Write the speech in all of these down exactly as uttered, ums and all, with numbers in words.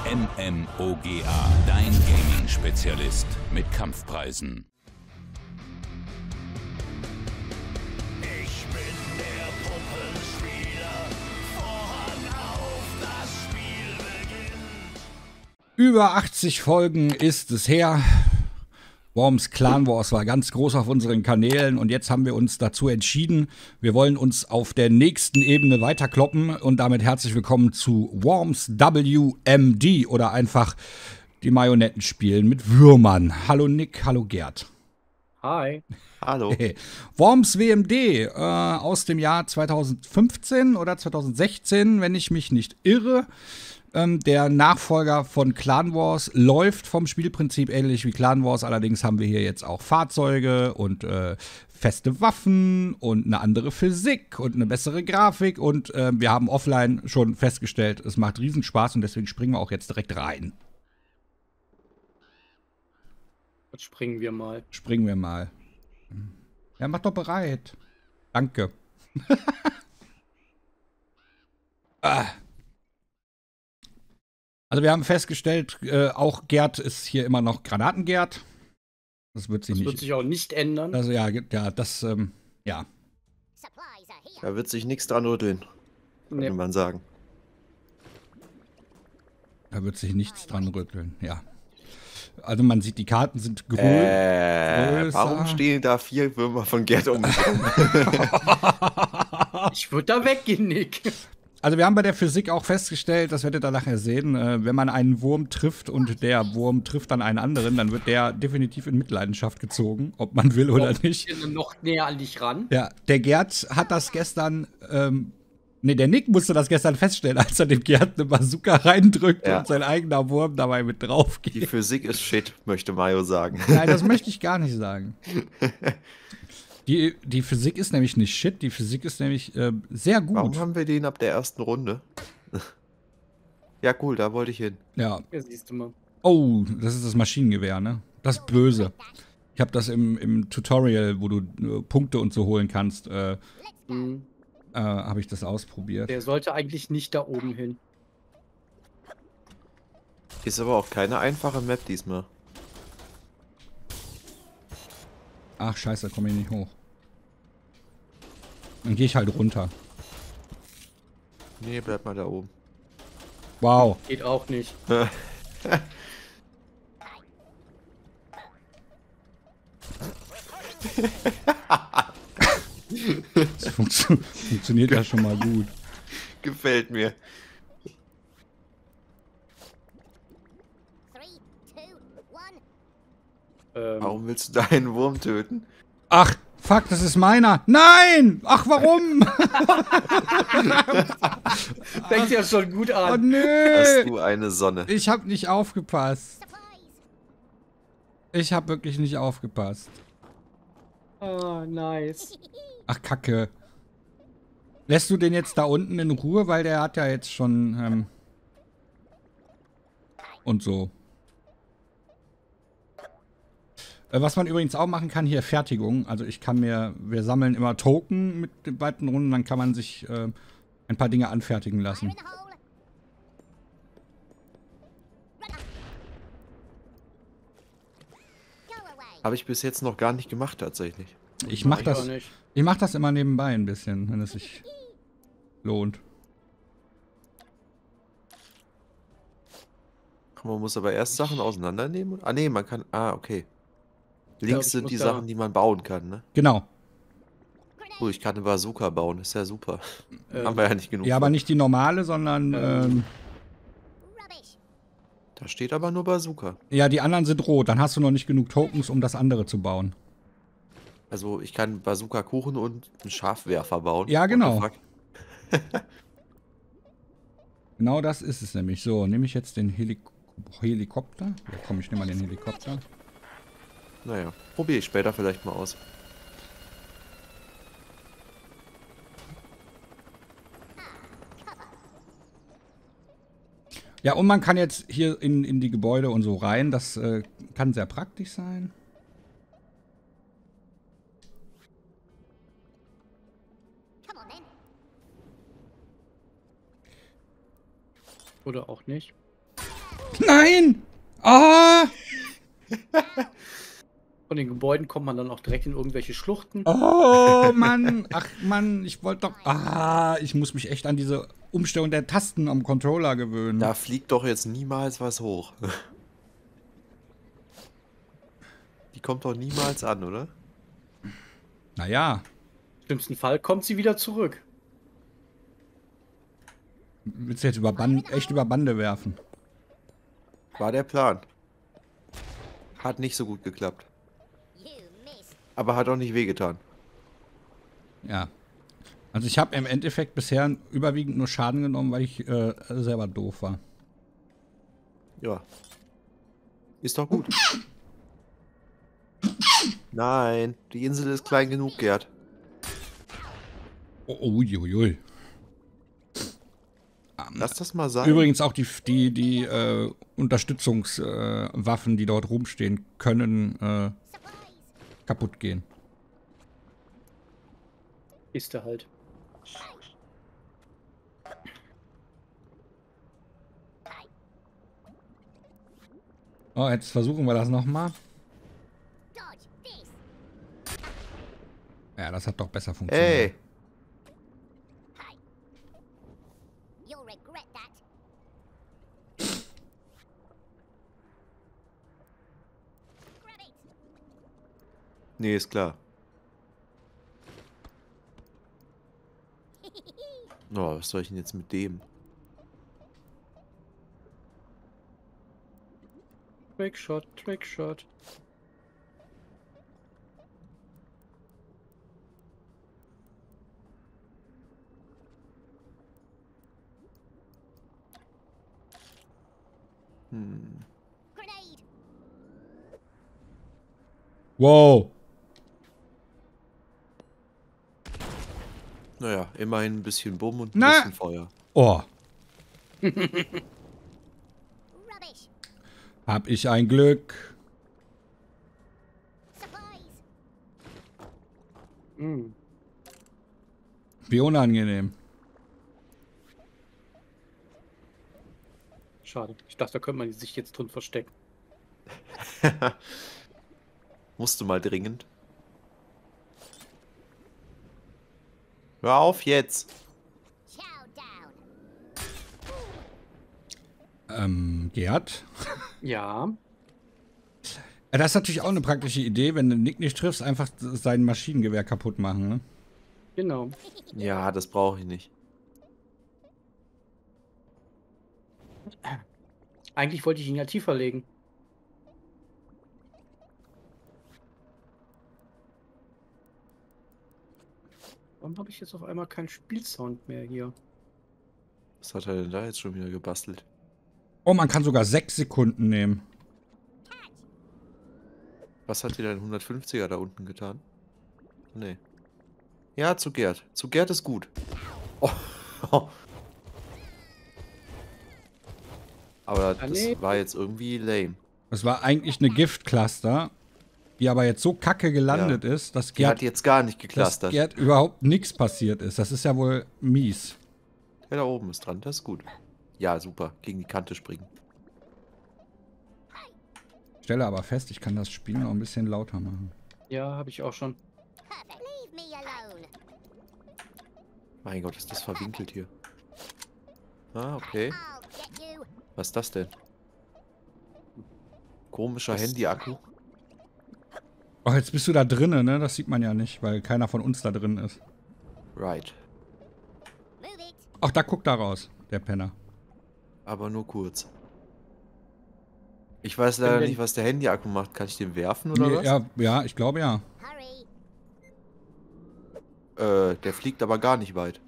MMOGA, dein Gaming-Spezialist mit Kampfpreisen. Ich bin der Puppenspieler, Vorhang auf, das Spiel beginnt. Über achtzig Folgen ist es her. Worms Clan Wars war ganz groß auf unseren Kanälen und jetzt haben wir uns dazu entschieden, wir wollen uns auf der nächsten Ebene weiterkloppen und damit herzlich willkommen zu Worms W M D oder einfach die Marionetten spielen mit Würmern. Hallo Nick, hallo Gerd. Hi. Hallo. Hey. Worms W M D äh, aus dem Jahr zweitausendfünfzehn oder zweitausendsechzehn, wenn ich mich nicht irre. Ähm, der Nachfolger von Clan Wars läuft vom Spielprinzip ähnlich wie Clan Wars, allerdings haben wir hier jetzt auch Fahrzeuge und äh, feste Waffen und eine andere Physik und eine bessere Grafik und äh, wir haben offline schon festgestellt, es macht Riesenspaß und deswegen springen wir auch jetzt direkt rein. Jetzt springen wir mal. Springen wir mal. Ja, mach doch bereit. Danke. ah. Also wir haben festgestellt, äh, auch Gerd ist hier immer noch Granatengerd. Das wird sich Das nicht. wird sich auch nicht ändern. Also ja, ja, das, ähm, ja. Da wird sich nichts dran rütteln, Nee. könnte man sagen. Da wird sich nichts dran rütteln, ja. Also man sieht, die Karten sind grün. Äh, größer. warum stehen da vier Würmer von Gerd um mich rum? Ich würde da weggehen, Nick. Also wir haben bei der Physik auch festgestellt, das werdet ihr nachher sehen, äh, wenn man einen Wurm trifft und der Wurm trifft dann einen anderen, dann wird der definitiv in Mitleidenschaft gezogen, ob man will oder nicht. Noch näher an dich ran. Ja, der Gerd hat das gestern, ähm, nee, der Nick musste das gestern feststellen, als er dem Gerd eine Bazooka reindrückt Ja. und sein eigener Wurm dabei mit drauf Die geht. Physik ist shit, möchte Mario sagen. Nein, das möchte ich gar nicht sagen. Die, die Physik ist nämlich nicht shit, die Physik ist nämlich äh, sehr gut. Warum haben wir den ab der ersten Runde? Ja, cool, da wollte ich hin. Ja. Ja, siehst du mal. Oh, das ist das Maschinengewehr, ne? Das ist böse. Ich habe das im, im Tutorial, wo du äh, Punkte und so holen kannst, äh, Mhm. äh, habe ich das ausprobiert. Der sollte eigentlich nicht da oben hin. Ist aber auch keine einfache Map diesmal. Ach, scheiße, da komme ich nicht hoch. Dann gehe ich halt runter. Nee, bleib mal da oben. Wow. Geht auch nicht. Das funktio funktioniert ja schon mal gut. Gefällt mir. Ähm, Warum willst du deinen Wurm töten? Ach, fuck, das ist meiner. Nein! Ach, warum? Fängt ja schon gut Oh, an. Hast nö. du eine Sonne? Ich hab nicht aufgepasst. Ich hab wirklich nicht aufgepasst. Ah, nice. Ach, Kacke. Lässt du den jetzt da unten in Ruhe, weil der hat ja jetzt schon, ähm, und so. Äh, Was man übrigens auch machen kann, hier Fertigung. Also ich kann mir, wir sammeln immer Token mit den beiden Runden, dann kann man sich äh, ein paar Dinge anfertigen lassen. Habe ich bis jetzt noch gar nicht gemacht, tatsächlich. Ich mach Ich das, auch nicht. ich mach das immer nebenbei ein bisschen, wenn es sich lohnt. Man muss aber erst Sachen auseinandernehmen. Ah, nee, man kann. Ah, okay. Links ich sind muss die da- Sachen, die man bauen kann, ne? Genau. Oh, ich kann eine Bazooka bauen, ist ja super. Ähm, Haben wir ja nicht genug. Ja, aber von. nicht die normale, sondern, Ähm. ähm, Da steht aber nur Bazooka. ja, die anderen sind rot. Dann hast du noch nicht genug Tokens, um das andere zu bauen. Also ich kann Bazooka-Kuchen und einen Scharfwerfer bauen. Ja, What the genau. fuck? Genau das ist es nämlich. So, nehme ich jetzt den Helik Helikopter. Ja, komm, ich nehme mal den Helikopter. Naja, probiere ich später vielleicht mal aus. Ja, und man kann jetzt hier in, in die Gebäude und so rein. Das äh, kann sehr praktisch sein. Oder auch nicht. Nein! Ah! Von den Gebäuden kommt man dann auch direkt in irgendwelche Schluchten. Oh, Mann. Ach, Mann, ich wollte doch... Ah, ich muss mich echt an diese Umstellung der Tasten am Controller gewöhnen. Da fliegt doch jetzt niemals was hoch. Die kommt doch niemals an, oder? Naja, Im schlimmsten Fall kommt sie wieder zurück. willst du jetzt über Band, echt über Bande werfen? War der Plan. Hat nicht so gut geklappt. Aber hat auch nicht wehgetan. Ja. Also ich habe im Endeffekt bisher überwiegend nur Schaden genommen, weil ich äh, selber doof war. Ja. Ist doch gut. Nein, die Insel ist klein genug, Gerd. Oh, uiuiui. Lass das mal sein. Übrigens auch die, die, die äh, Unterstützungswaffen, äh, Waffen, die dort rumstehen, können äh, kaputt gehen. Ist er halt. Oh, jetzt versuchen wir das nochmal. Ja, das hat doch besser funktioniert. Ey, You'll regret that. Grab it. nee, ist klar. Oh, was soll ich denn jetzt mit dem? Trickshot, Trickshot. Hm. Grenade. Wow. Naja, immerhin ein bisschen Bumm und ein Na. bisschen Feuer. Oh, Rubbish. hab ich ein Glück. Supplies. Hm. Wie unangenehm. Schade. Ich dachte, da könnte man sich jetzt drin verstecken. Musste mal dringend. Hör auf jetzt. Chow down. Ähm, Gerd? Ja. Ja, das ist natürlich auch eine praktische Idee, wenn du Nick nicht triffst, einfach sein Maschinengewehr kaputt machen, ne? Genau. Ja, das brauche ich nicht. Eigentlich wollte ich ihn ja tiefer legen. Warum habe ich jetzt auf einmal keinen Spielsound mehr hier? Was hat er denn da jetzt schon wieder gebastelt? Oh, man kann sogar sechs Sekunden nehmen. Was hat dir dein hundertfünfziger da unten getan? Nee. Ja, zu Gerd. Zu Gerd ist gut. Oh. Aber das nee. war jetzt irgendwie lame. Das war eigentlich eine Gift-Cluster, die aber jetzt so kacke gelandet ist, dass Die hat Gerd, jetzt gar nicht dass geklustert. Gerd überhaupt nichts passiert ist. Das ist ja wohl mies. Ja, da oben ist dran. Das ist gut. Ja, super. Gegen die Kante springen. Stelle aber fest, ich kann das Spiel noch ein bisschen lauter machen. Ja, habe ich auch schon. Perfect. Leave me alone. Mein Gott, ist das verwinkelt hier. Ah, okay. I'll get you. Was ist das denn? Komischer Handy-Akku. Oh, jetzt bist du da drinnen, ne? Das sieht man ja nicht, weil keiner von uns da drin ist. Right. Move it. Ach, da guckt da raus, der Penner. Aber nur kurz. Ich weiß leider denn- nicht, was der Handy-Akku macht. Kann ich den werfen oder Nee, was? ja, ja, ich glaube ja. Hurry. Äh, der fliegt aber gar nicht weit.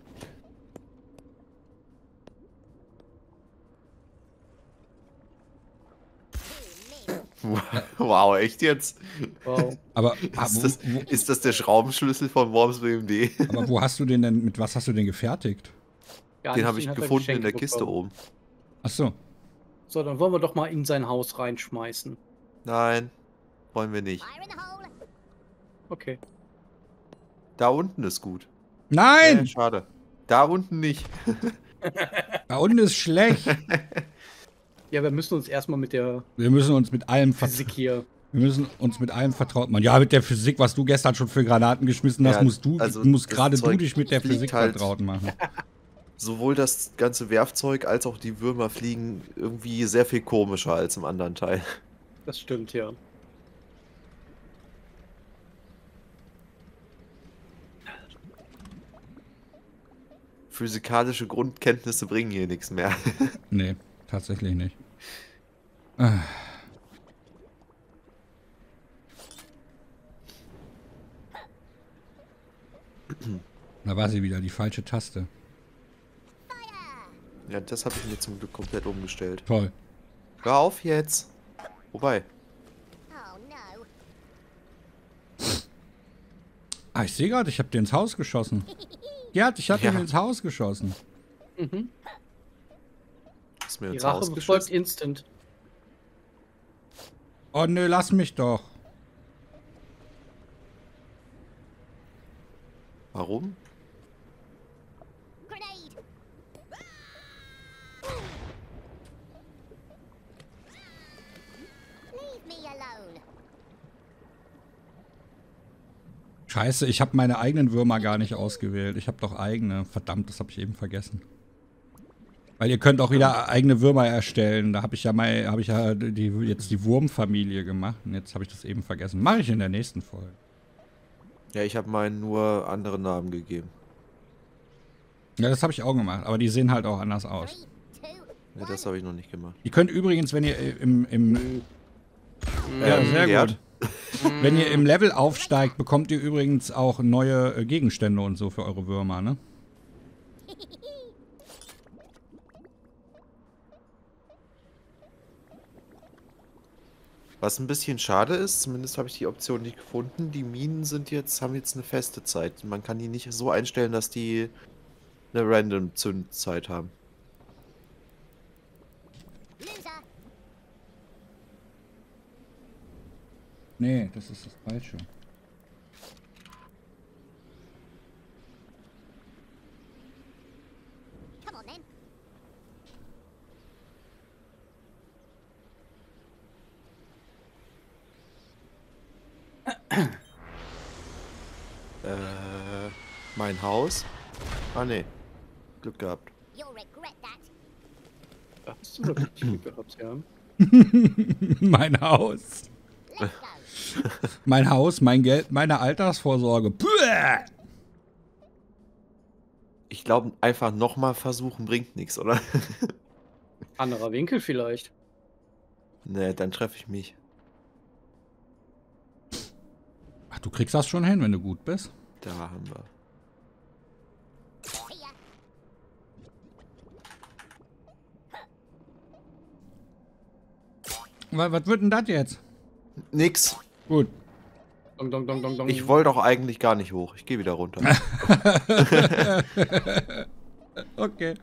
You miss. Wow, echt jetzt? Wow. Aber, ah, Ist wo, das, wo, ist das der Schraubenschlüssel von Worms W M D? aber wo hast du den denn, mit was hast du den gefertigt? Gar Den nicht, habe ich hat er gefunden in geschenkt der Kiste bekommen. oben. Ach so. So, dann wollen wir doch mal in sein Haus reinschmeißen. Nein, wollen wir nicht. Fire in the hole. Okay. Da unten ist gut. Äh, Nein! schade. Da unten nicht. Da unten ist schlecht. Ja, wir müssen uns erstmal mit der Wir müssen uns mit allem ver Physik hier. Wir müssen uns mit allem vertraut machen. Ja, mit der Physik, was du gestern schon für Granaten geschmissen hast, Ja, musst du, also musst das gerade du Zeug dich mit der fliegt Physik halt. vertraut machen. Sowohl das ganze Werfzeug als auch die Würmer fliegen irgendwie sehr viel komischer als im anderen Teil. Das stimmt, ja. Physikalische Grundkenntnisse bringen hier nichts mehr. Nee, tatsächlich nicht. Ah. Da war sie wieder, die falsche Taste. Ja, das habe ich mir zum Glück komplett umgestellt. Toll. Hör auf jetzt. Wobei, Oh no. Ah, ich sehe gerade, ich habe dir ins Haus geschossen. Gerd, ich habe Ja. dir ins Haus geschossen. Mhm. ist mir Die ins Rache Haus folgt geschossen. instant. Oh nö, lass mich doch. Warum? Grenade. Leave me alone. Scheiße, ich habe meine eigenen Würmer gar nicht ausgewählt. Ich habe doch eigene. Verdammt, das habe ich eben vergessen. Weil ihr könnt auch wieder eigene Würmer erstellen. Da habe ich ja mal, habe ich ja die, jetzt die Wurmfamilie gemacht. Und jetzt habe ich das eben vergessen. Mache ich in der nächsten Folge. Ja, ich habe meinen nur andere Namen gegeben. Ja, das habe ich auch gemacht. Aber die sehen halt auch anders aus. Three, two, Ja, das habe ich noch nicht gemacht. Ihr könnt übrigens, wenn ihr im, im ja, Ähm, sehr Gerd? gut. Wenn ihr im Level aufsteigt, bekommt ihr übrigens auch neue äh, Gegenstände und so für eure Würmer, ne? Was ein bisschen schade ist, zumindest habe ich die Option nicht gefunden, die Minen sind jetzt, haben jetzt eine feste Zeit. Man kann die nicht so einstellen, dass die eine random Zündzeit haben. loser. Nee, das ist das Falsche. Come on then. Äh, mein Haus? Ah, nee. Glück gehabt. You'll regret that. Da hast du wirklich Glück gehabt, ja. Mein Haus. Let's go. Mein Haus, mein Geld, meine Altersvorsorge. Puh! Ich glaube, einfach nochmal versuchen bringt nichts, oder? Anderer Winkel vielleicht. Nee, dann treffe ich mich. Ach, du kriegst das schon hin, wenn du gut bist. Da haben wir. See ya. Was, was wird denn das jetzt? Nix. Gut. Dong, dong, dong, dong, dong. Ich wollte auch eigentlich gar nicht hoch. Ich gehe wieder runter. Okay.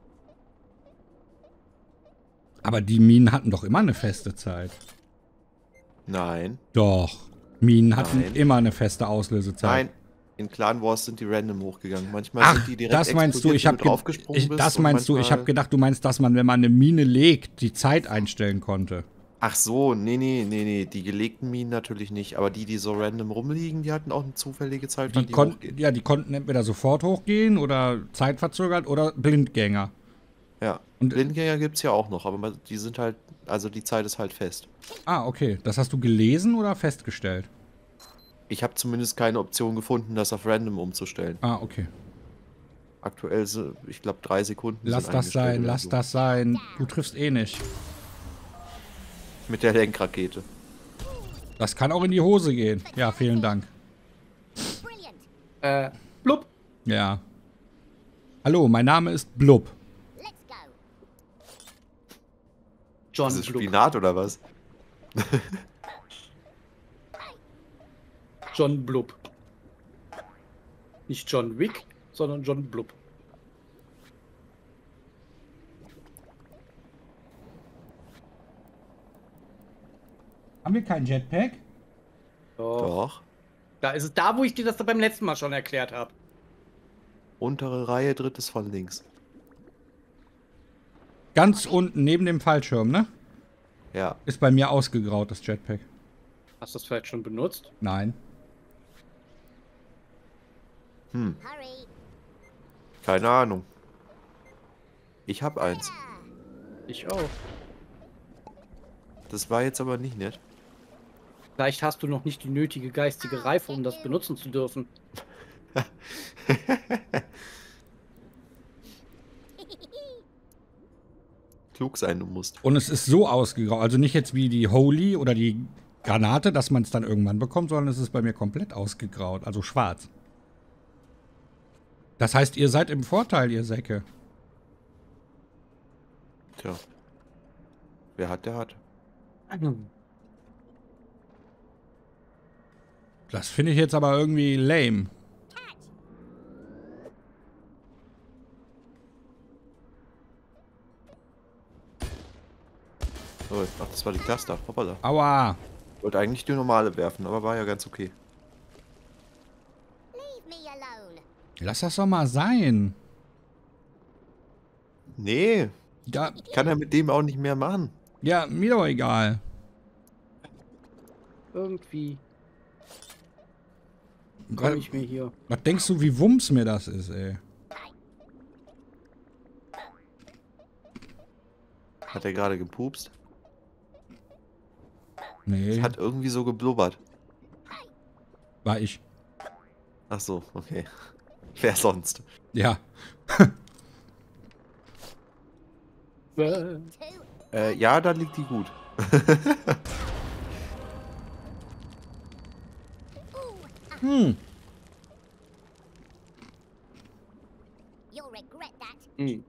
Aber die Minen hatten doch immer eine feste Zeit. Nein. Doch. Minen hatten Nein. immer eine feste Auslösezeit. Nein. In Clan Wars sind die random hochgegangen. Manchmal Ach, sind die direkt das meinst du, explodiert, ich wenn habe draufgesprungen ich, bist das und meinst du, ich habe manchmal- gedacht, du meinst, dass man, wenn man eine Mine legt, die Zeit einstellen konnte. Ach so, nee, nee, nee, nee. Die gelegten Minen natürlich nicht. Aber die, die so random rumliegen, die hatten auch eine zufällige Zeit, wann Die die konnten, hochgehen. ja, die konnten entweder sofort hochgehen oder zeitverzögert oder Blindgänger. Ja. Und- Blindgänger gibt es ja auch noch, aber die sind halt, also die Zeit ist halt fest. Ah, okay. Das hast du gelesen oder festgestellt? Ich habe zumindest keine Option gefunden, das auf random umzustellen. Ah, okay. Aktuell, sind, ich glaube, drei Sekunden. Lass sind das eingestellt sein, oder lass so. das sein. Du triffst eh nicht. Mit der Lenkrakete. Das kann auch in die Hose gehen. Ja, vielen Dank. Brilliant. Äh, blub. Ja. Hallo, mein Name ist Blub. Let's go. John Ist das Blub. Spinat oder was? John Blub. Nicht John Wick, sondern John Blub. Haben wir kein Jetpack? Doch. Doch. Da ist es da, wo ich dir das beim letzten Mal schon erklärt habe. Untere Reihe, drittes von links. Ganz unten, neben dem Fallschirm, ne? Ja. Ist bei mir ausgegraut, das Jetpack. Hast du das vielleicht schon benutzt? Nein. Hm, Hurry. keine Ahnung. Ich hab eins. Ich auch. Das war jetzt aber nicht nett. Vielleicht hast du noch nicht die nötige geistige Reife, um das benutzen zu dürfen. Klug sein, du musst. Und es ist so ausgegraut. Also nicht jetzt wie die Holy oder die Granate, dass man es dann irgendwann bekommt, sondern es ist bei mir komplett ausgegraut. Also schwarz. Das heißt, ihr seid im Vorteil, ihr Säcke. Tja. Wer hat, der hat. Das finde ich jetzt aber irgendwie lame. Oh, ach, das war die Cluster. Hoppala. Aua. Wollte eigentlich die normale werfen, aber war ja ganz okay. Leave me alone. Lass das doch mal sein. Nee, Ja, ich kann ja mit dem auch nicht mehr machen. ja, mir doch egal. Irgendwie Was, komme ich mir hier. was denkst du, wie wumms mir das ist, ey? Hat er gerade gepupst? Nee, Hat irgendwie so geblubbert. war ich. Ach so, okay. Wer sonst? Ja. Äh, Two. Äh, ja, da liegt die gut. Hm. You'll regret that. hm.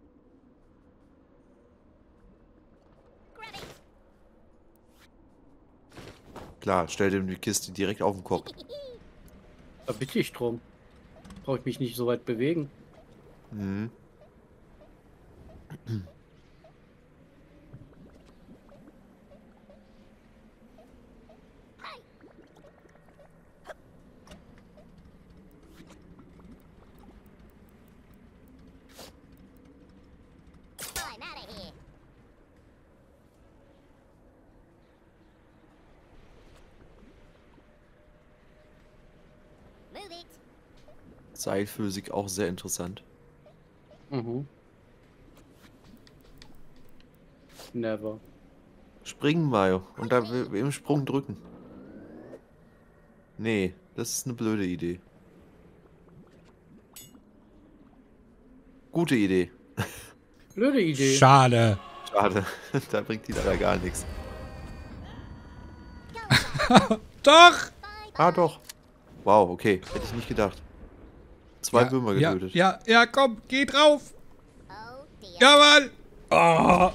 Grab it. Klar, stell dir die Kiste direkt auf den Kopf. Da bitte ich drum. Brauche ich mich nicht so weit bewegen. Mhm. I'm out of here. Move it. Seilphysik auch sehr interessant. Mhm. Never. Springen, Mario. Und da will- im Sprung drücken. Nee, das ist eine blöde Idee. Gute Idee. Blöde Idee. Schade. Schade. Da bringt die leider gar nichts. Doch! Ah, doch. Wow, okay. Hätte ich nicht gedacht. Zwei Ja, Würmer ja, getötet. ja, ja, komm, geh drauf. Oh dear. Ja, Mann. Oh.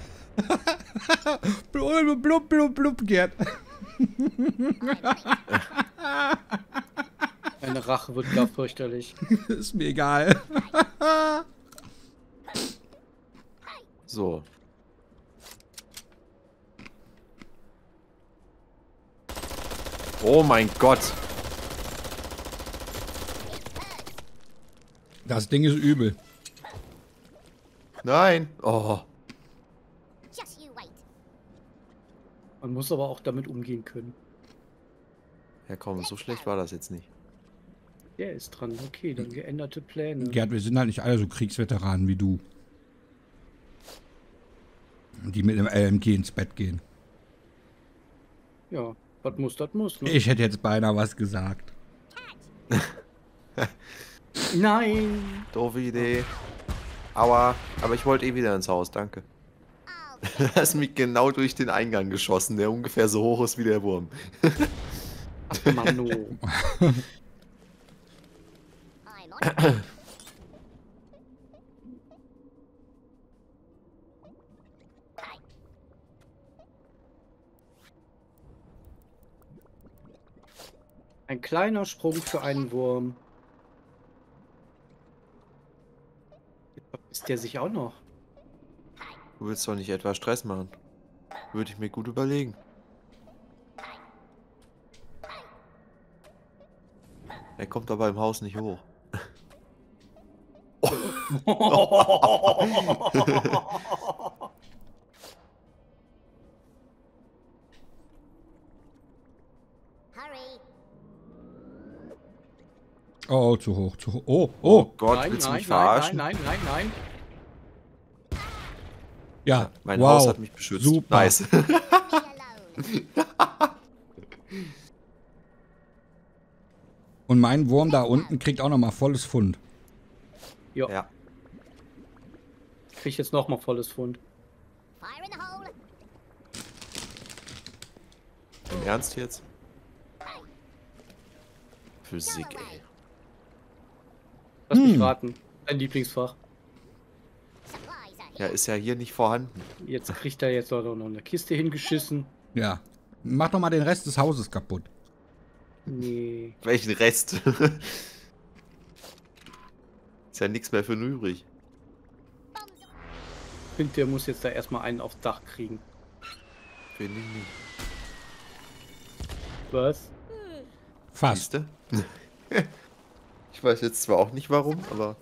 blub, blub, blub, blub, Gerd. Meine Rache wird gar fürchterlich. Ist mir egal. So. Oh mein Gott. Das Ding ist übel. Nein. Oh. Just you wait. Man muss aber auch damit umgehen können. Ja komm, so schlecht war das jetzt nicht. Der ist dran. Okay, dann geänderte Pläne. Gerd, wir sind halt nicht alle so Kriegsveteranen wie du. Die mit einem L M G ins Bett gehen. Ja, was muss, das muss. Ne? Ich hätte jetzt beinahe was gesagt. Nein! Doofe Idee. Aua. Aber ich wollte eh wieder ins Haus, danke. Oh, Du hast mich genau durch den Eingang geschossen, der ungefähr so hoch ist wie der Wurm. Ach, Mano. I'm on it. Ein kleiner Sprung für einen Wurm. Ist der sich auch noch? Du willst doch nicht etwa Stress machen. Würde ich mir gut überlegen. Er kommt aber im Haus nicht hoch. Hurry. Oh, zu hoch, zu hoch. Oh, Oh oh. Gott, Nein, willst du nein, mich nein, verarschen? nein, nein, nein, nein. Ja, Mein wow. Haus hat mich beschützt. Super. Nice. Leave me alone. Und mein Wurm da unten kriegt auch nochmal volles Pfund. Ja, Ja. ich krieg jetzt nochmal volles Pfund. Fire in the hole. Im Ernst jetzt? Physik, ey. Lass mich Hm. raten. Dein Lieblingsfach. Supplies are Ja, here. ist ja hier nicht vorhanden. Jetzt kriegt er jetzt auch noch eine Kiste hingeschissen. Ja. Mach doch mal den Rest des Hauses kaputt. Nee. Welchen Rest? Ist ja nichts mehr für ihn übrig. Bombs. Ich finde, der muss jetzt da erstmal einen aufs Dach kriegen. Finde ich nicht. Was? Fast. Siehste? Ich weiß jetzt zwar auch nicht warum, aber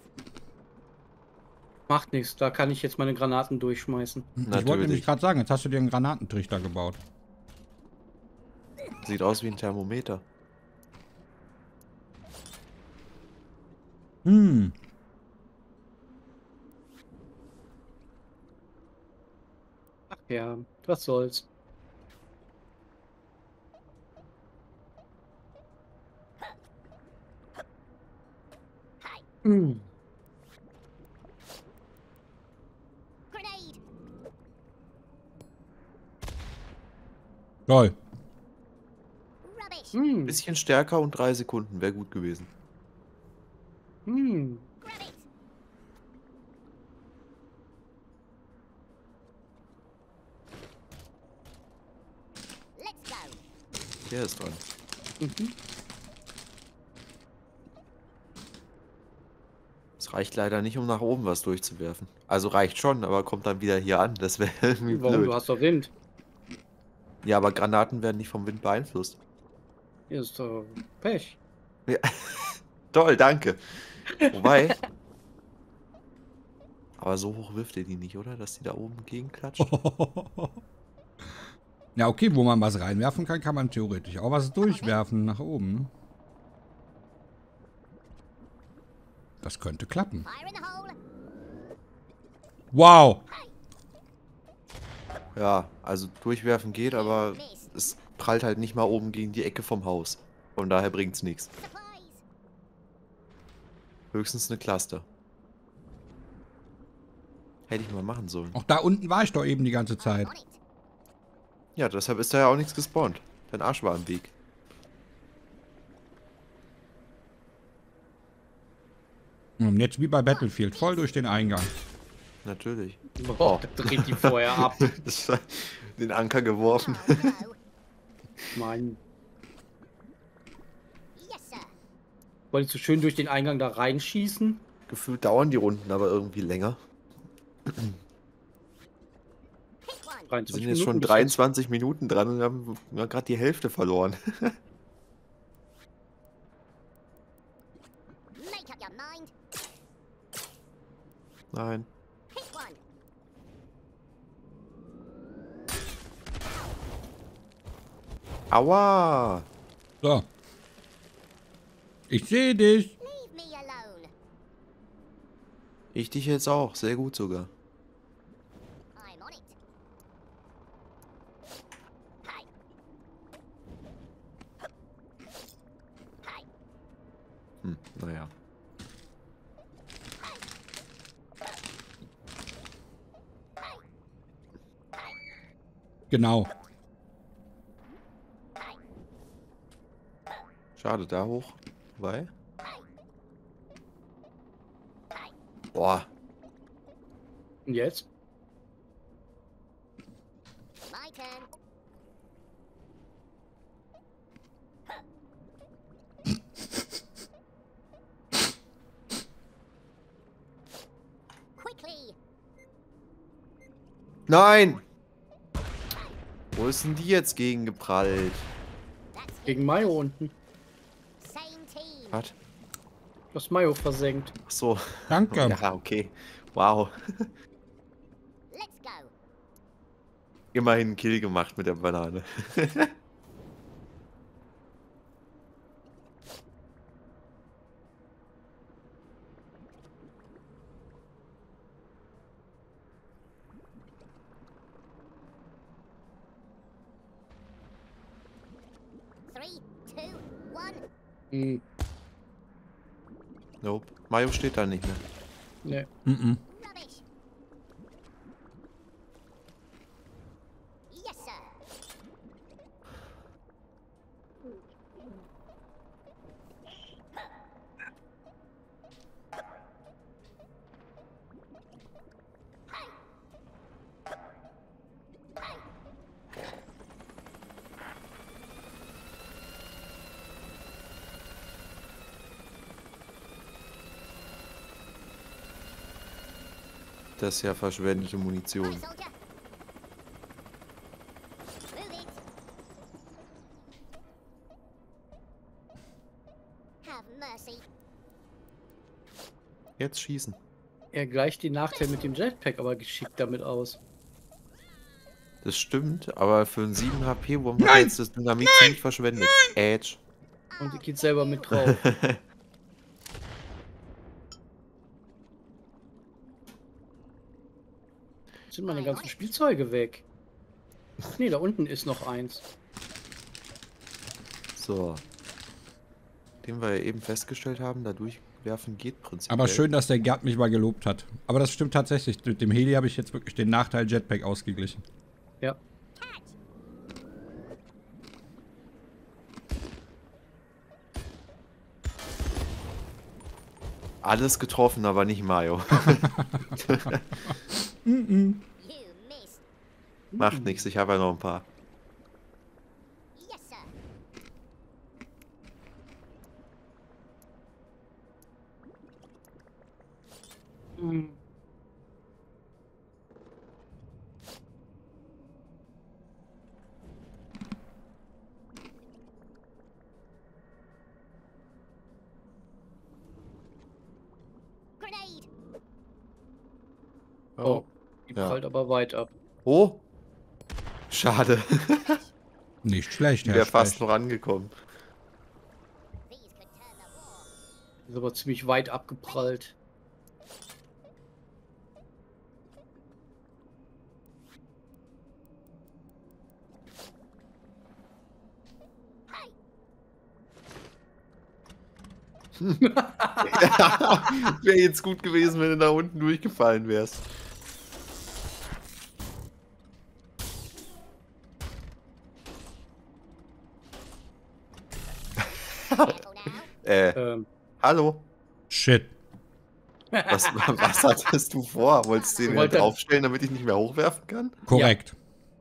Macht nichts, da kann ich jetzt meine Granaten durchschmeißen. Ich wollte nämlich natürlich. gerade sagen, jetzt hast du dir einen Granatentrichter gebaut. Sieht aus wie ein Thermometer. Hm. Ach ja, was soll's. Hm. Grenade. Toll. Rubbish. Hm. Bisschen stärker und drei Sekunden wäre gut gewesen. Hm. Grab it. Let's go. Der ist dran. Mhm. Es reicht leider nicht, um nach oben was durchzuwerfen. Also reicht schon, aber kommt dann wieder hier an. Das wäre irgendwie Warum? blöd. Du hast doch Wind. Ja, aber Granaten werden nicht vom Wind beeinflusst. Hier ist doch Pech. Ja. Toll, danke. Wobei. Aber so hoch wirft ihr die nicht, oder? Dass die da oben gegenklatscht? Ja, okay, wo man was reinwerfen kann, kann man theoretisch auch was durchwerfen nach oben. Ne? Das könnte klappen. Fire in the hole. Wow. Ja, also durchwerfen geht, aber es prallt halt nicht mal oben gegen die Ecke vom Haus. Von daher bringt's nichts. Supplies. Höchstens eine Cluster. Hätte ich mal machen sollen. Auch da unten war ich doch eben die ganze Zeit. On it. Ja, deshalb ist da ja auch nichts gespawnt. Dein Arsch war im Weg. Und jetzt wie bei Battlefield, voll durch den Eingang. Natürlich. Oh, das dreht die vorher ab. Das war den Anker geworfen. Oh, hello. Mann. Yes, sir. Wolltest du schön durch den Eingang da reinschießen? Gefühlt dauern die Runden aber irgendwie länger. Hit one. Wir dreiundzwanzig sind jetzt schon bis dreiundzwanzig Minuten dran und haben gerade die Hälfte verloren. Make up your mind. Nein. Hit one. Aua! So. Ich sehe dich. Leave me alone. Ich dich jetzt auch. Sehr gut sogar. I'm on it. Hi. Hi. Hm, naja. Genau. Schade, da hoch. Wobei. Boah. Und jetzt? My turn. Quickly. Nein! Wo ist denn die jetzt gegen geprallt? That's it. Gegen Mayo unten. Same team. Was? Das Mayo versenkt. Ach so. Danke. Ja, okay. Wow. Let's go. Immerhin einen Kill gemacht mit der Banane. Three, two, one. Hm, Nope. Mayo steht da nicht mehr. ne. Mhm. Rubbish. Yes, sir. Das ist ja verschwendete Aye, Munition. soldier. Move it. Have mercy. Jetzt schießen. Er gleicht den Nachteil mit dem Jetpack aber geschickt damit aus. Das stimmt, aber für einen sieben H P-Wurm hat er jetzt das Dynamit ziemlich verschwendet. Edge. Und geht selber mit drauf. Sind meine ganzen Spielzeuge weg? Nee, da unten ist noch eins. So. Den wir ja eben festgestellt haben, da durchwerfen geht prinzipiell. Aber schön, dass der Gerd mich mal gelobt hat. Aber das stimmt tatsächlich. Mit dem Heli habe ich jetzt wirklich den Nachteil Jetpack ausgeglichen. Ja. Alles getroffen, aber nicht Mayo. You missed. Macht nichts, ich habe ja noch ein paar. Yes, sir. Hm. Grenade. Oh, die Ja. prallt aber weit ab. Oh! Schade. Nicht schlecht, Wäre Herr fast Specht. noch angekommen. These could turn the war. Ist aber ziemlich weit abgeprallt. Wäre jetzt gut gewesen, wenn du da unten durchgefallen wärst. Careful now. Äh, Ähm, hallo? Shit. Was, was hattest du vor? Wolltest du den Ich wieder wollte- draufstellen, damit ich nicht mehr hochwerfen kann? Korrekt.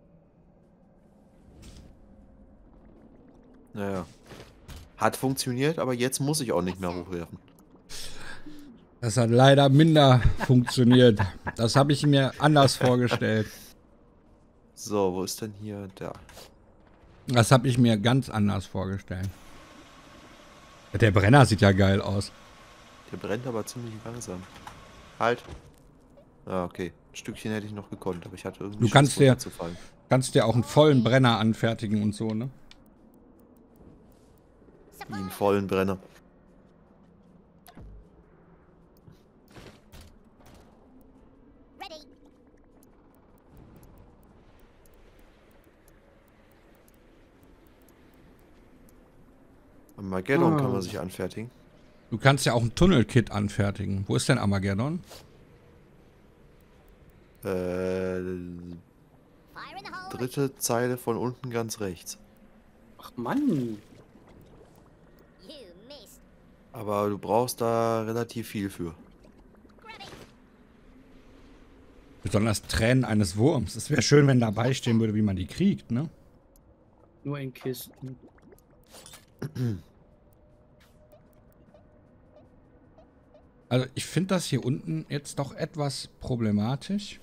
Naja. Hat funktioniert, aber jetzt muss ich auch nicht mehr hochwerfen. Das hat leider minder funktioniert. Das habe ich mir anders vorgestellt. So, wo ist denn hier der? Das habe ich mir ganz anders vorgestellt. Der Brenner sieht ja geil aus. Der brennt aber ziemlich langsam. Halt. Ah, okay. Ein Stückchen hätte ich noch gekonnt, aber ich hatte irgendwie Du kannst Schiss, dir- runterzufallen. Kannst dir auch einen vollen Brenner anfertigen und so, ne? Wie einen vollen Brenner. Ready. Armageddon kann Ah. man sich anfertigen. Du kannst ja auch ein Tunnelkit anfertigen. Wo ist denn Armageddon? Äh, Fire in the hole. dritte Zeile von unten ganz rechts. ach Mann. You missed. Aber du brauchst da relativ viel für. Grab it. Besonders Tränen eines Wurms. Es wäre schön, wenn dabei stehen würde, wie man die kriegt, ne? Nur in Kisten. Also ich finde das hier unten jetzt doch etwas problematisch.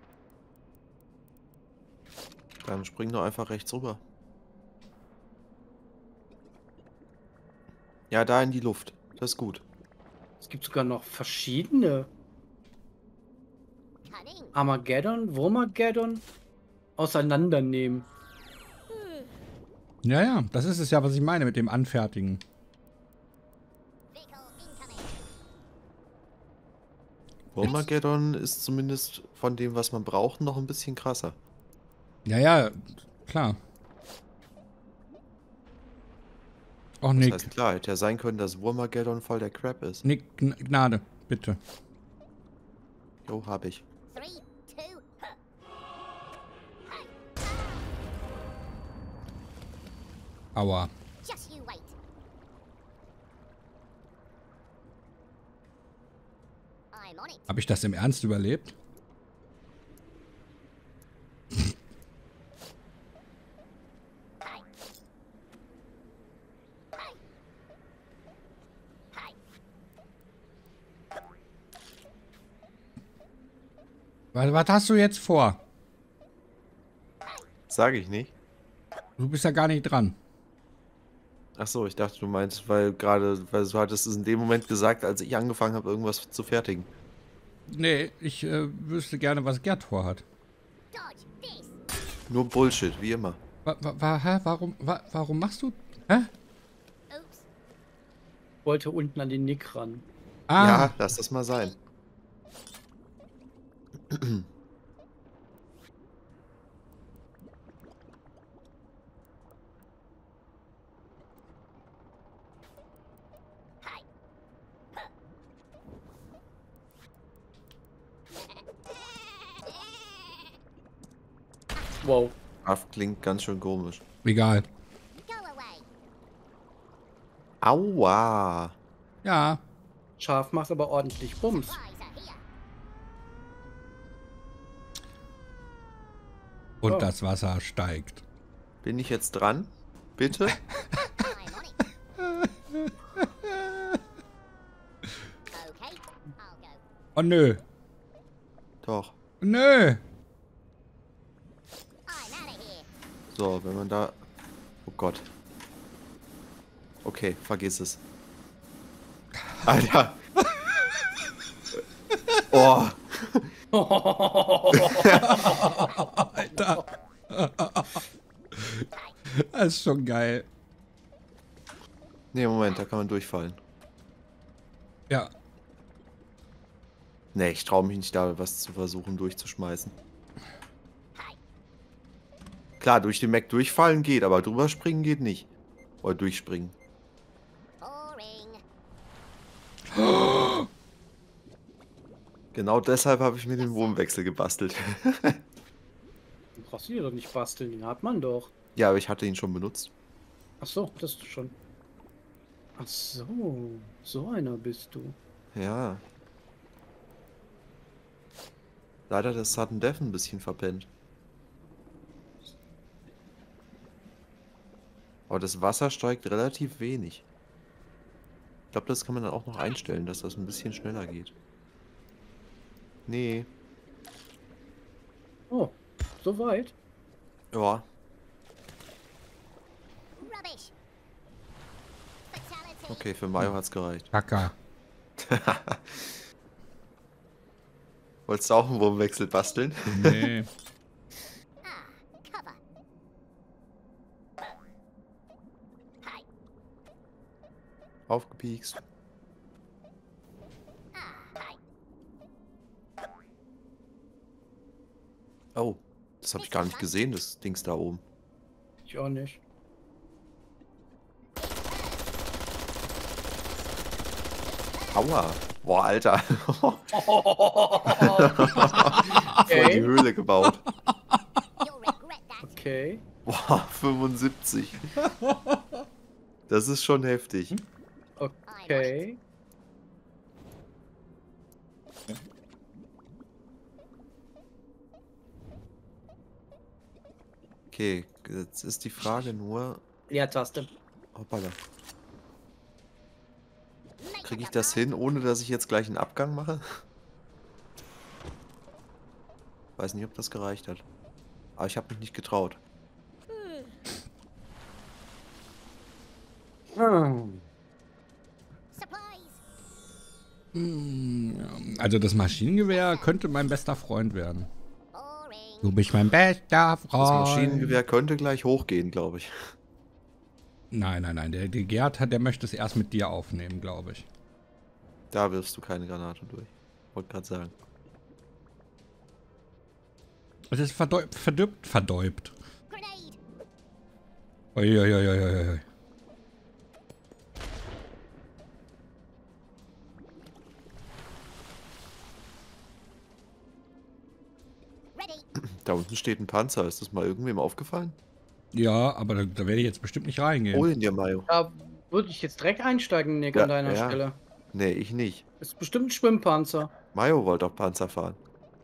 Dann spring doch einfach rechts rüber. Ja, da in die Luft. Das ist gut. Es gibt sogar noch verschiedene. Cunning. Armageddon, Wurmageddon auseinandernehmen. Ja, ja, das ist es ja, was ich meine mit dem Anfertigen. Vehicle incoming. Armageddon ist zumindest von dem, was man braucht, noch ein bisschen krasser. Ja, ja, klar. Och, Das Nick. heißt, klar, hätte ja sein können, dass Wurmageddon voll der Crap ist. Nick, Gn- Gnade, bitte. Jo, hab ich. Three, two, huh. Aua. Just you wait. I'm on it. Habe ich das im Ernst überlebt? Hi. Hi. Hi. Was, was hast du jetzt vor? Sag ich nicht. Du bist ja gar nicht dran. Ach so, ich dachte, du meinst, weil gerade, weil du hattest es in dem Moment gesagt, als ich angefangen habe, irgendwas zu fertigen. Nee, ich äh, wüsste gerne, was Gerd vorhat. Dodge this. Nur Bullshit, wie immer. Wa, wa, wa, hä? Warum, wa, warum machst du... Hä? Oops. Wollte unten an den Nick ran. Ah, Ja, lass das mal sein. Hi. Wow. Aff klingt ganz schön komisch. egal. Go away. Aua. Ja, Scharf macht aber ordentlich Bums. Supplies are here. und Oh. das Wasser steigt. Bin ich jetzt dran? Bitte? I'm on it. Okay, I'll go. Oh nö. Doch. Nö. I'm out of here. So, wenn man da... Oh Gott. Okay, vergiss es. Alter. Oh. Alter. Das ist schon geil. Nee, Moment, da kann man durchfallen. Ja. Nee, ich traue mich nicht, da was zu versuchen durchzuschmeißen. Hi. Klar, durch den Mac durchfallen geht, aber drüber springen geht nicht. Oder durchspringen. Boring. Genau deshalb habe ich mir den Wurmwechsel gebastelt. Den brauchst du dir doch nicht basteln, den hat man doch. Ja, aber ich hatte ihn schon benutzt. Ach so, das ist schon. Ach so, so einer bist du. Ja. Leider das Sudden Death ein bisschen verpennt. Aber das Wasser steigt relativ wenig. Ich glaube, das kann man dann auch noch einstellen, dass das ein bisschen schneller geht. Nee. Oh, so weit. Ja. Rubbish. Fatality. Okay, für Mayo hat's gereicht. Kacker. Wolltest du auch einen Wurmwechsel basteln? Nee. Ah, cover. Hi. Aufgepiekst. Ah, hi. Oh, das habe ich gar nicht gesehen, das Dings da oben. Ich auch nicht. Aua. Boah, Alter. Voll die Okay. Höhle gebaut. You'll regret that. Okay. Boah, fünfundsiebzig. Das ist schon heftig. Okay. Okay, jetzt ist die Frage nur... Leertaste. Hoppala. Make Kriege ich up your das mind. hin, ohne dass ich jetzt gleich einen Abgang mache? Weiß nicht, ob das gereicht hat. Aber ich habe mich nicht getraut. Hm. Supplies. Also das Maschinengewehr könnte mein bester Freund werden. Boring. Du bist mein bester Freund. Das Maschinengewehr könnte gleich hochgehen, glaube ich. Nein, nein, nein. Der, der Gerd hat, der möchte es erst mit dir aufnehmen, glaube ich. Da wirfst du keine Granate durch. Wollte gerade sagen. Es ist verdeut, verdübt, verdäubt. Grenade. Uiuiuiuiui. Ready. Da unten steht ein Panzer. Ist das mal irgendwem aufgefallen? Ja, aber da, da werde ich jetzt bestimmt nicht reingehen. Hol ihn dir, Mayo. Da würde ich jetzt direkt einsteigen, Nick, Ja, an deiner ja. Stelle. Nee, ich nicht. Ist bestimmt ein Schwimmpanzer. Mayo wollte auch Panzer fahren.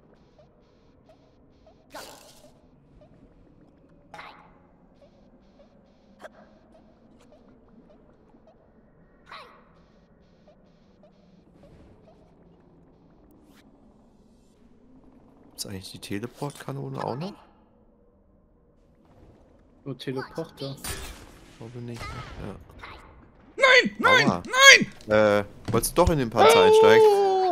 Ist eigentlich die Teleportkanone auch noch? Nur Teleporter. Glaube nicht. Ja. Nein, nein, Aua. nein! Äh, wolltest du doch in den Panzer einsteigen?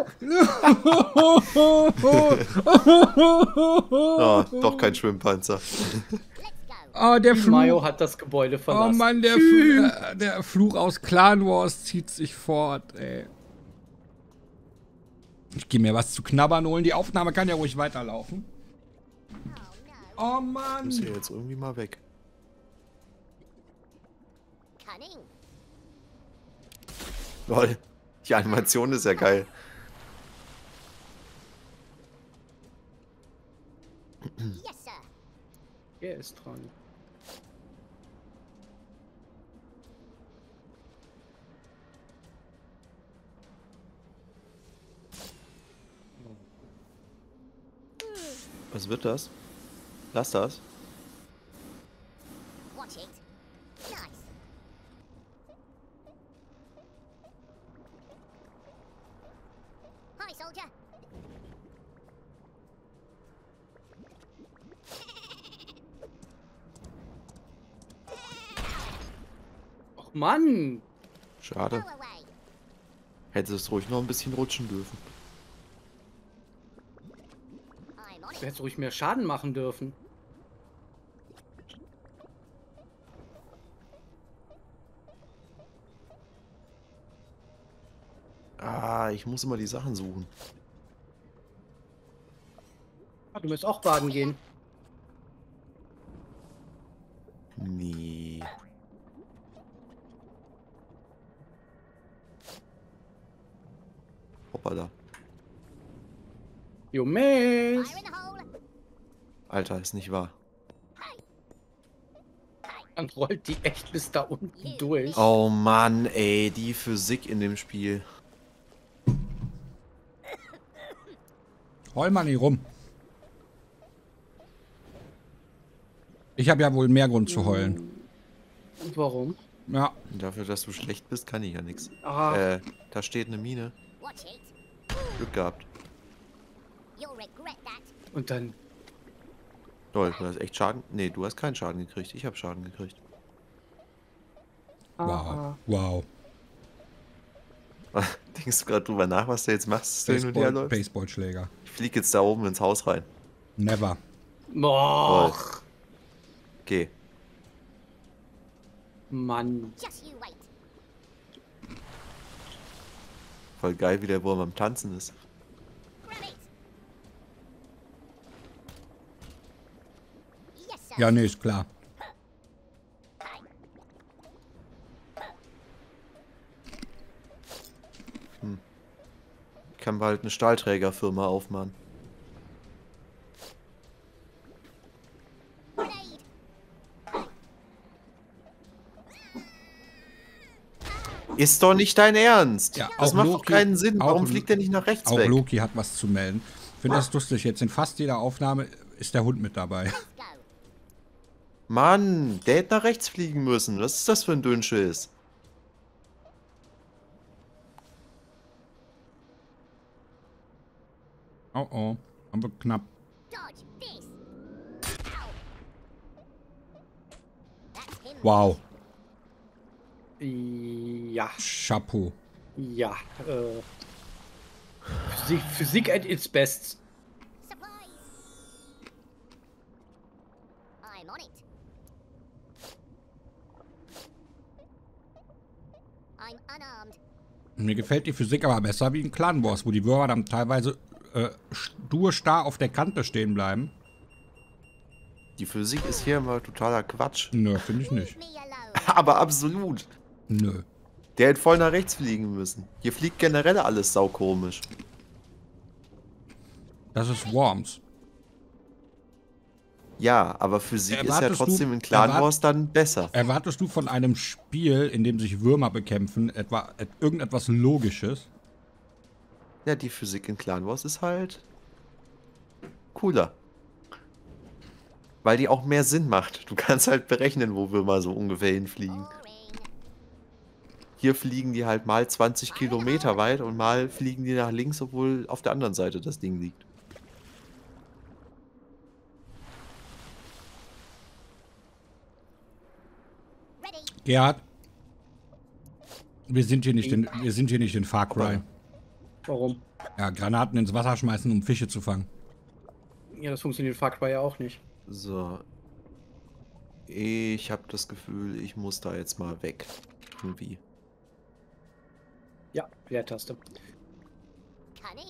Oh, doch kein Schwimmpanzer. Let's go. Oh, der Fluch. Mayo hat das Gebäude Oh verlassen. Mann, der, Fl äh, der Fluch aus Clan Wars zieht sich fort, ey. Ich gehe mir was zu knabbern holen. Die Aufnahme kann ja ruhig weiterlaufen. Oh Mann. Muss hier jetzt irgendwie mal weg. Cunning. Lol. Die Animation ist ja geil. Yes, sir. Er ist dran. Was wird das? Lass das. Watch it. Nice. Hi, soldier. Och Mann! Schade. Go away. Hätte es ruhig noch ein bisschen rutschen dürfen. I'm on Du it. hättest ruhig mehr Schaden machen dürfen. Ah, ich muss immer die Sachen suchen. Ah, du musst auch baden gehen. Nee. Hoppala. You miss. Fire in the hole. Alter, ist nicht wahr. Dann rollt die echt bis da unten durch. Oh Mann, ey, die Physik in dem Spiel. Heul mal nicht rum. Ich habe ja wohl mehr Grund zu heulen. Und warum? Ja. Dafür, dass du schlecht bist, kann ich ja nichts. Ah, Äh, da steht eine Mine. Watch it. Glück gehabt. You'll regret that. und dann. Lol, du hast echt Schaden. Nee, du hast keinen Schaden gekriegt. Ich habe Schaden gekriegt. Wow. Wow. Denkst du gerade drüber nach, was du jetzt machst, wenn du dir Baseball, läufst? Baseballschläger. Ich flieg jetzt da oben ins Haus rein. Never. Boah, Okay. Mann. Just you wait. Voll geil, wie der Wurm am Tanzen ist. Grab it. Yes, sir. Ja, nee, ist klar. Ich kann bald eine Stahlträgerfirma aufmachen. Grenade. Ist doch nicht dein Ernst. Ja, das auch macht doch Loki- keinen Sinn. auch Warum Lo- fliegt der nicht nach rechts Auch weg? Loki hat was zu melden. Ich finde das lustig. Jetzt in fast jeder Aufnahme ist der Hund mit dabei. Let's go. Mann, der hätte nach rechts fliegen müssen. Was ist das für ein Dünnschiss? Oh oh. Haben wir knapp. Dodge this. Ow. That's him. Wow. Ja, Chapeau. ja. Äh, Physik, Physik at its best. Supplies. I'm on it. I'm unarmed. Mir gefällt die Physik aber besser wie in Clan Wars, wo die Würmer dann teilweise äh, stur starr auf der Kante stehen bleiben. Die Physik ist hier immer totaler Quatsch. Nö, finde ich nicht. Leave me alone. Aber absolut. Nö. Der hätte voll nach rechts fliegen müssen. Hier fliegt generell alles saukomisch. Das ist Worms. Ja, aber Physik ist ja Erwartest du- trotzdem in Clan erwart- Wars dann besser. Erwartest du von einem Spiel, in dem sich Würmer bekämpfen, etwa et- irgendetwas Logisches? Ja, die Physik in Clan Wars ist halt cooler. Weil die auch mehr Sinn macht. Du kannst halt berechnen, wo Würmer so ungefähr hinfliegen. Boring. Hier fliegen die halt mal zwanzig Kilometer weit und mal fliegen die nach links, obwohl auf der anderen Seite das Ding liegt. Ready. Gerhard, wir sind hier nicht in, wir sind hier nicht in Far Cry. Warum? Ja, Granaten ins Wasser schmeißen, um Fische zu fangen. Ja, das funktioniert in Far Cry ja auch nicht. So. Ich habe das Gefühl, ich muss da jetzt mal weg. Irgendwie. Ja, Leertaste. Cunning.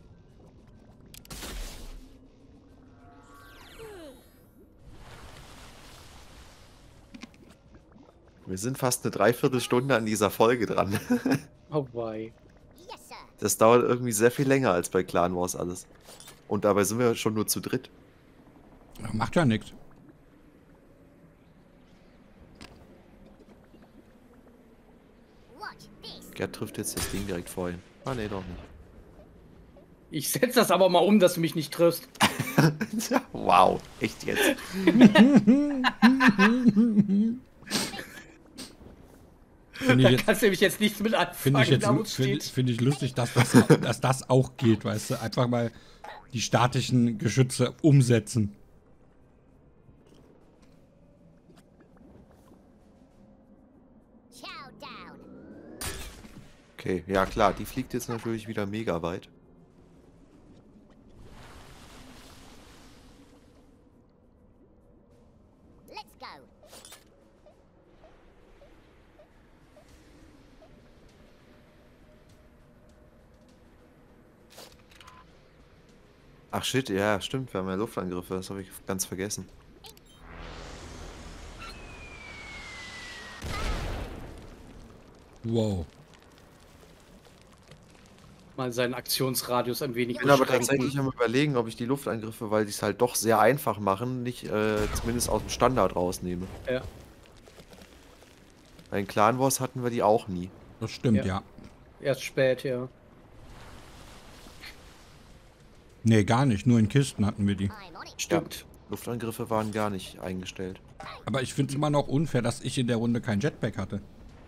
Wir sind fast eine Dreiviertelstunde an dieser Folge dran. Oh wei. Yes, sir. Das dauert irgendwie sehr viel länger als bei Clan Wars alles. Und dabei sind wir schon nur zu dritt. Macht ja nichts. Watch this. Gerd trifft jetzt das Ding direkt vor ihm. Ah, nee, doch nicht. Ich setze das aber mal um, dass du mich nicht triffst. Wow, echt jetzt. Finde Da ich, jetzt- kannst du nämlich jetzt nichts mit anfangen, find ich, jetzt da wo lu- es find, steht. find ich lustig, dass das, dass das auch geht, weißt du? Einfach mal die statischen Geschütze umsetzen. Chow down. Okay, ja klar, die fliegt jetzt natürlich wieder mega weit. Let's go. Ach shit, ja, stimmt, wir haben ja Luftangriffe, das habe ich ganz vergessen. Wow. Mal seinen Aktionsradius ein wenig Ich bin aber beschränken. tatsächlich am überlegen, ob ich die Luftangriffe, weil die es halt doch sehr einfach machen, nicht äh, zumindest aus dem Standard rausnehme. Ja. Bei den Clan Wars hatten wir die auch nie. Das stimmt, ja. Ja. Erst spät, ja. Nee, gar nicht. Nur in Kisten hatten wir die. I'm on it. Stimmt. Luftangriffe waren gar nicht eingestellt. Aber ich finde es immer noch unfair, dass ich in der Runde kein Jetpack hatte.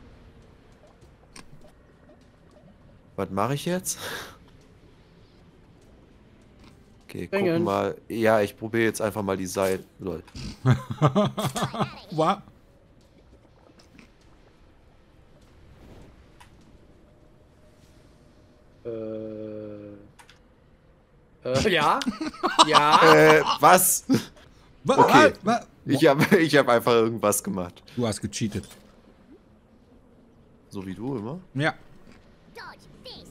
Was mache ich jetzt? Okay, Bringen. gucken mal. Ja, ich probiere jetzt einfach mal die Seite. Lol. Wa? Äh. Äh, ja. Ja. Äh, was? Wa? Okay. Wa? Wa? Ich habe ich hab einfach irgendwas gemacht. Du hast gecheatet. So wie du immer. Ja. Dodge this.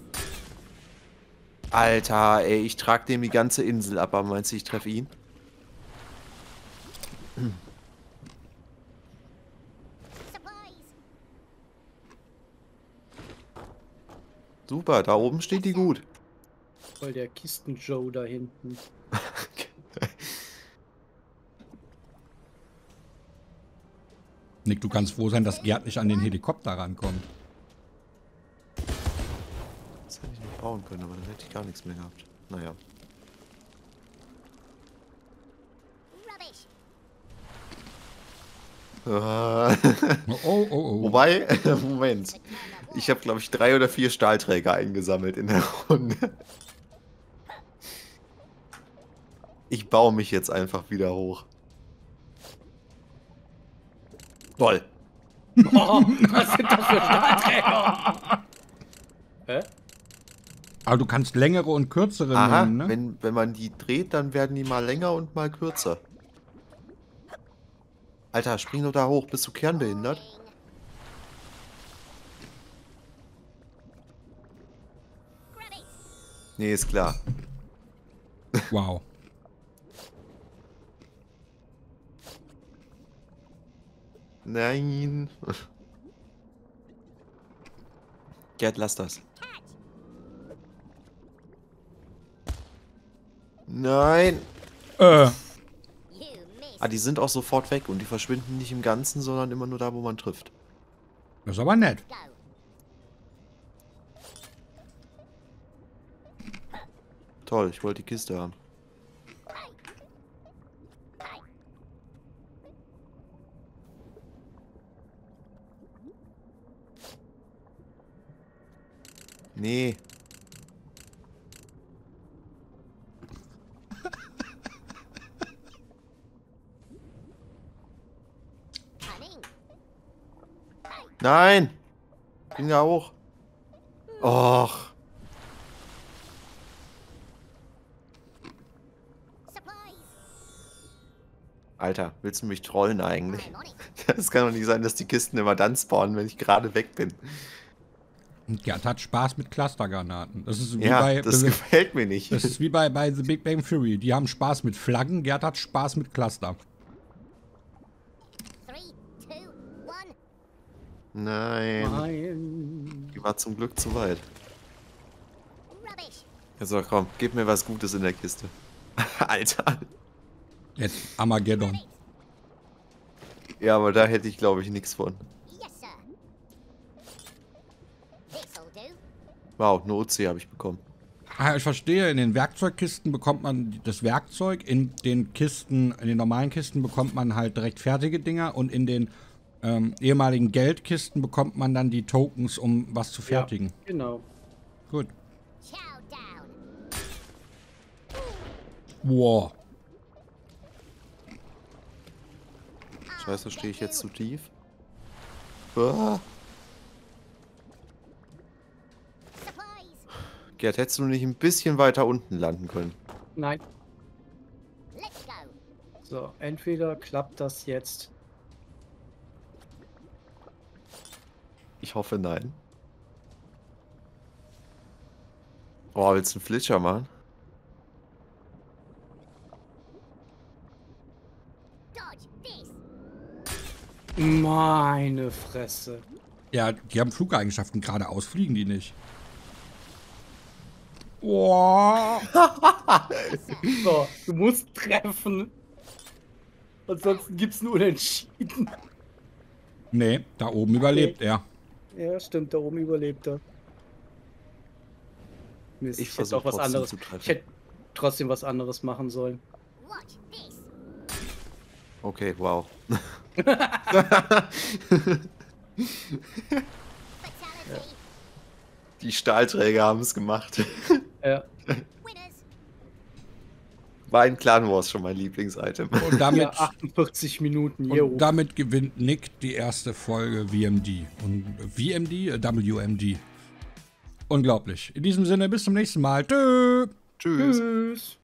Alter, ey, ich trage dem die ganze Insel ab, aber meinst du, ich treffe ihn? Supplies. Super, da oben steht die gut. Voll der Kisten-Joe da hinten. Nick, du kannst froh sein, dass Gerd nicht an den Helikopter rankommt. Das hätte ich noch bauen können, aber dann hätte ich gar nichts mehr gehabt. Naja. Rubbish. Ah, Oh, oh, oh. oh. Wobei, Moment. Ich habe, glaube ich, drei oder vier Stahlträger eingesammelt in der Runde. Ich baue mich jetzt einfach wieder hoch. Toll. Oh, was sind das für Stahlträger? Hä? Aber du kannst längere und kürzere Aha, nehmen, ne? wenn, wenn man die dreht, dann werden die mal länger und mal kürzer. Alter, spring doch da hoch. Bist du kernbehindert? Grab it. Nee, ist klar. Wow. Nein. Gerd, lass das. Catch. Nein. Äh, You missed. Ah, die sind auch sofort weg und die verschwinden nicht im Ganzen, sondern immer nur da, wo man trifft. das ist aber nett. Go. Toll, ich wollte die Kiste haben. Nee. Coming. Nein! Ging ja auch. Och. Supplies. Alter, willst du mich trollen eigentlich? I'm on it. Das kann doch nicht sein, dass die Kisten immer dann spawnen, wenn ich gerade weg bin. Und Gerd hat Spaß mit Clustergranaten. Das ist wie Ja, bei das gefällt mir nicht. das ist wie bei, bei The Big Bang Theory. Die haben Spaß mit Flaggen, Gerd hat Spaß mit Cluster. Three, two, one. Nein, Nein. die war zum Glück zu weit. Rubbish. Also komm, gib mir was Gutes in der Kiste. Alter. Jetzt Armageddon. Ja, aber da hätte ich, glaube ich, nichts von. Yes, sir. This'll do. Wow, eine O C habe ich bekommen. Ah, ich verstehe, in den Werkzeugkisten bekommt man das Werkzeug, in den Kisten, in den normalen Kisten bekommt man halt direkt fertige Dinger und in den ähm, ehemaligen Geldkisten bekommt man dann die Tokens, um was zu fertigen. Ja, genau. Gut. Chow down. Wow. Scheiße, stehe ich jetzt zu tief? Ah. Supplies. Gerd, hättest du nicht ein bisschen weiter unten landen können? Nein. Let's go. So, entweder klappt das jetzt. Ich hoffe, nein. Oh, willst du einen Flitscher machen? Dodge this. Meine Fresse. Ja, die haben Flugeigenschaften, geradeaus fliegen die nicht. Wow. So, du musst treffen. Ansonsten gibt's nur Unentschieden. Nee, da oben überlebt er. Ja, stimmt, da oben überlebt er. Mist, Ich ich, hätte versuch auch was trotzdem anderes. zu treffen. Ich hätte trotzdem was anderes machen sollen. Watch this. Okay, wow. Fatality. Die Stahlträger haben es gemacht. Ja. Winners. War in Clan Wars schon mein Lieblingsitem. Und damit, Ja, achtundvierzig Minuten. und Jo. damit gewinnt Nick die erste Folge V M D. Und V M D? Äh, W M D. Unglaublich. In diesem Sinne, bis zum nächsten Mal. Tschö. Tschüss. Tschüss.